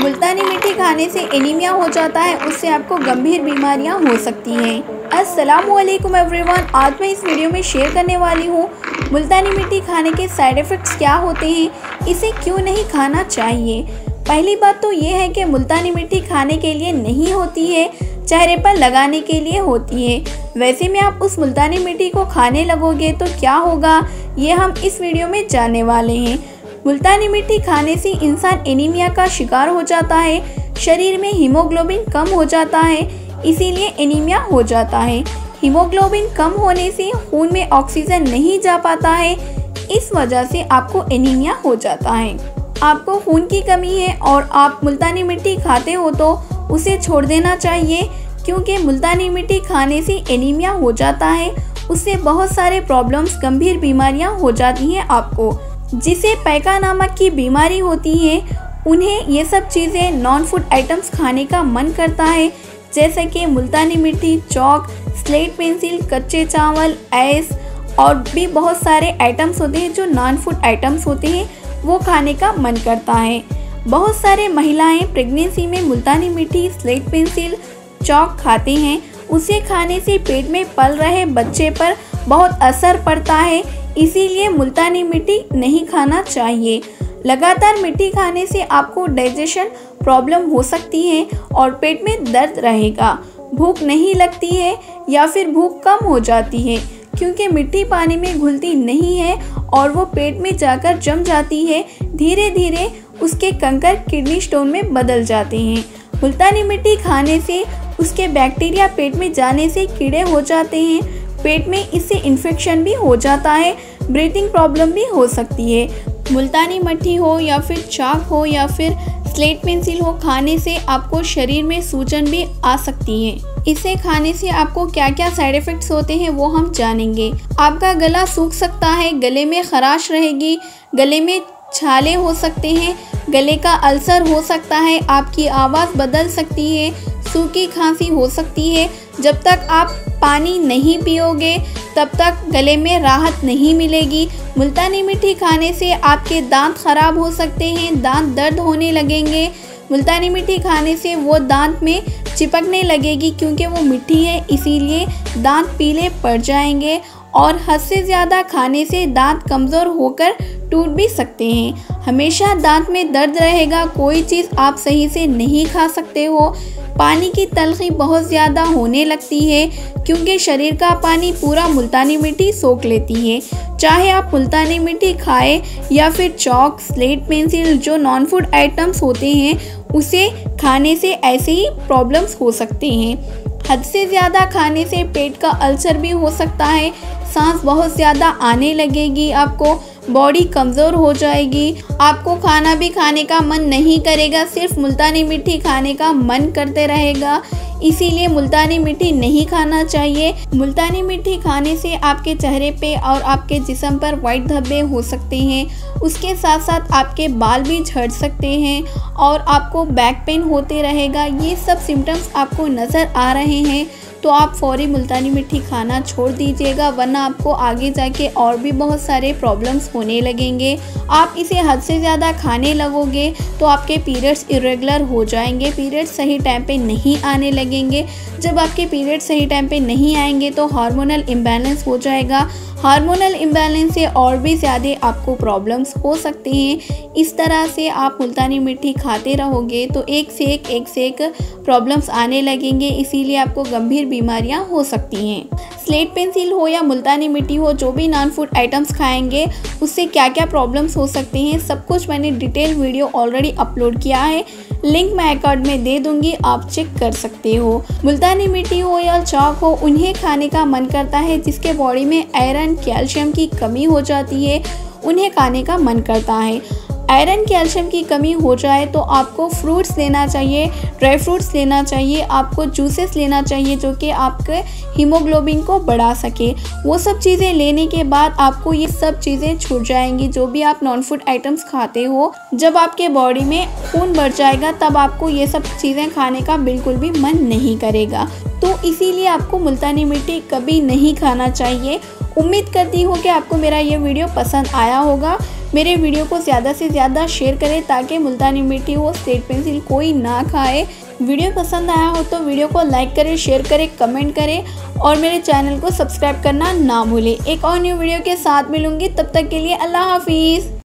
मुल्तानी मिट्टी खाने से एनीमिया हो जाता है, उससे आपको गंभीर बीमारियां हो सकती हैं। अस्सलामुअलैकुम एवरीवन, आज मैं इस वीडियो में शेयर करने वाली हूँ मुल्तानी मिट्टी खाने के साइड इफ़ेक्ट्स क्या होते हैं, इसे क्यों नहीं खाना चाहिए। पहली बात तो ये है कि मुल्तानी मिट्टी खाने के लिए नहीं होती है, चेहरे पर लगाने के लिए होती है। वैसे में आप उस मुल्तानी मिट्टी को खाने लगोगे तो क्या होगा, ये हम इस वीडियो में जानने वाले हैं। मुल्तानी मिट्टी खाने से इंसान एनीमिया का शिकार हो जाता है, शरीर में हीमोग्लोबिन कम हो जाता है, इसीलिए एनीमिया हो जाता है। हीमोग्लोबिन कम होने से खून में ऑक्सीजन नहीं जा पाता है, इस वजह से आपको एनीमिया हो जाता है। आपको खून की कमी है और आप मुल्तानी मिट्टी खाते हो तो उसे छोड़ देना चाहिए, क्योंकि मुल्तानी मिट्टी खाने से एनीमिया हो जाता है, उससे बहुत सारे प्रॉब्लम्स, गंभीर बीमारियां हो जाती हैं आपको। जिसे पैका नामक की बीमारी होती है, उन्हें ये सब चीज़ें नॉन फूड आइटम्स खाने का मन करता है, जैसे कि मुल्तानी मिट्टी, चौक, स्लेट पेंसिल, कच्चे चावल, आइस और भी बहुत सारे आइटम्स होते हैं जो नॉन फूड आइटम्स होते हैं, वो खाने का मन करता है। बहुत सारे महिलाएं प्रेगनेंसी में मुल्तानी मिट्टी, स्लेट पेंसिल, चौक खाते हैं, उसे खाने से पेट में पल रहे बच्चे पर बहुत असर पड़ता है, इसीलिए मुल्तानी मिट्टी नहीं खाना चाहिए। लगातार मिट्टी खाने से आपको डाइजेशन प्रॉब्लम हो सकती है और पेट में दर्द रहेगा, भूख नहीं लगती है या फिर भूख कम हो जाती है, क्योंकि मिट्टी पानी में घुलती नहीं है और वो पेट में जाकर जम जाती है। धीरे धीरे उसके कंकर किडनी स्टोन में बदल जाते हैं। मुल्तानी मिट्टी खाने से उसके बैक्टीरिया पेट में जाने से कीड़े हो जाते हैं, पेट में इससे इन्फेक्शन भी हो जाता है, ब्रीथिंग प्रॉब्लम भी हो सकती है। मुल्तानी मिट्टी हो या फिर चाक हो या फिर स्लेट पेंसिल हो, खाने से आपको शरीर में सूजन भी आ सकती है। इसे खाने से आपको क्या क्या साइड इफ़ेक्ट्स होते हैं वो हम जानेंगे। आपका गला सूख सकता है, गले में खराश रहेगी, गले में छाले हो सकते हैं, गले का अल्सर हो सकता है, आपकी आवाज़ बदल सकती है, सूखी खांसी हो सकती है। जब तक आप पानी नहीं पियोगे तब तक गले में राहत नहीं मिलेगी। मुल्तानी मिट्टी खाने से आपके दांत ख़राब हो सकते हैं, दांत दर्द होने लगेंगे। मुल्तानी मिट्टी खाने से वो दांत में चिपकने लगेगी, क्योंकि वो मिट्टी है, इसीलिए दांत पीले पड़ जाएंगे। और हद से ज़्यादा खाने से दांत कमज़ोर होकर टूट भी सकते हैं। हमेशा दांत में दर्द रहेगा, कोई चीज़ आप सही से नहीं खा सकते हो। पानी की तलखी बहुत ज़्यादा होने लगती है, क्योंकि शरीर का पानी पूरा मुल्तानी मिट्टी सोख लेती है। चाहे आप मुल्तानी मिट्टी खाएं या फिर चौक, स्लेट पेंसिल, जो नॉन फूड आइटम्स होते हैं, उसे खाने से ऐसे ही प्रॉब्लम्स हो सकते हैं। हद से ज़्यादा खाने से पेट का अल्सर भी हो सकता है, सांस बहुत ज़्यादा आने लगेगी, आपको बॉडी कमज़ोर हो जाएगी, आपको खाना भी खाने का मन नहीं करेगा, सिर्फ मुल्तानी मिट्टी खाने का मन करते रहेगा। इसीलिए मुल्तानी मिट्टी नहीं खाना चाहिए। मुल्तानी मिट्टी खाने से आपके चेहरे पे और आपके जिस्म पर वाइट धब्बे हो सकते हैं, उसके साथ साथ आपके बाल भी झड़ सकते हैं और आपको बैक पेन होते रहेगा। ये सब सिम्टम्स आपको नज़र आ रहे हैं तो आप फौरी मुल्तानी मिट्टी खाना छोड़ दीजिएगा, वरना आपको आगे जाके और भी बहुत सारे प्रॉब्लम्स होने लगेंगे। आप इसे हद से ज़्यादा खाने लगोगे तो आपके पीरियड्स इरेगुलर हो जाएंगे, पीरियड्स सही टाइम पे नहीं आने लगेंगे। जब आपके पीरियड्स सही टाइम पे नहीं आएंगे तो हार्मोनल इम्बैलेंस हो जाएगा। हार्मोनल इम्बैलेंस से और भी ज़्यादा आपको प्रॉब्लम्स हो सकते हैं। इस तरह से आप मुल्तानी मिट्टी खाते रहोगे तो एक से एक प्रॉब्लम्स आने लगेंगे, इसीलिए आपको गंभीर बीमारियां हो सकती हैं। स्लेट पेंसिल हो या मुल्तानी मिट्टी हो, जो भी नॉन फूड आइटम्स खाएंगे उससे क्या क्या प्रॉब्लम्स हो सकते हैं, सब कुछ मैंने डिटेल वीडियो ऑलरेडी अपलोड किया है, लिंक मैं आई कार्ड में दे दूंगी, आप चेक कर सकते हो। मुल्तानी मिट्टी हो या चौक हो, उन्हें खाने का मन करता है जिसके बॉडी में आयरन, कैल्शियम की कमी हो जाती है, उन्हें खाने का मन करता है। आयरन, कैल्शियम की कमी हो जाए तो आपको फ्रूट्स लेना चाहिए, ड्राई फ्रूट्स लेना चाहिए, आपको जूसेस लेना चाहिए जो कि आपके हीमोग्लोबिन को बढ़ा सके। वो सब चीज़ें लेने के बाद आपको ये सब चीज़ें छूट जाएंगी, जो भी आप नॉन फूड आइटम्स खाते हो। जब आपके बॉडी में खून बढ़ जाएगा तब आपको ये सब चीज़ें खाने का बिल्कुल भी मन नहीं करेगा। तो इसीलिए आपको मुल्तानी मिट्टी कभी नहीं खाना चाहिए। उम्मीद करती हूँ कि आपको मेरा ये वीडियो पसंद आया होगा। मेरे वीडियो को ज़्यादा से ज़्यादा शेयर करें ताकि मुल्तानी मिट्टी हो स्लेट पेंसिल कोई ना खाए। वीडियो पसंद आया हो तो वीडियो को लाइक करें, शेयर करें, कमेंट करें और मेरे चैनल को सब्सक्राइब करना ना भूलें। एक और न्यू वीडियो के साथ मिलूंगी, तब तक के लिए अल्लाह हाफिज़।